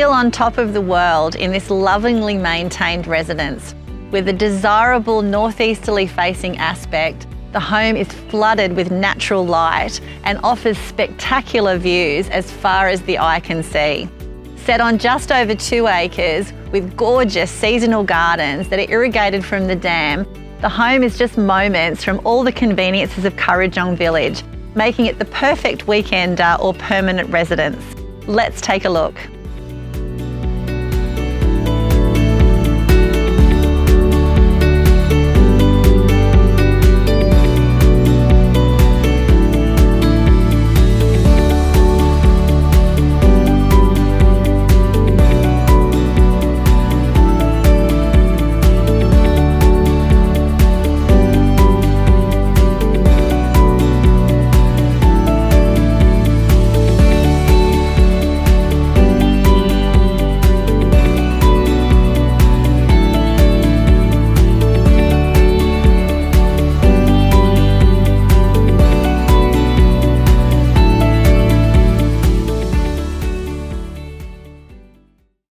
feel on top of the world in this lovingly maintained residence. With a desirable northeasterly facing aspect, the home is flooded with natural light and offers spectacular views as far as the eye can see. Set on just over 2 acres with gorgeous seasonal gardens that are irrigated from the dam, the home is just moments from all the conveniences of Kurrajong village, making it the perfect weekender or permanent residence. Let's take a look.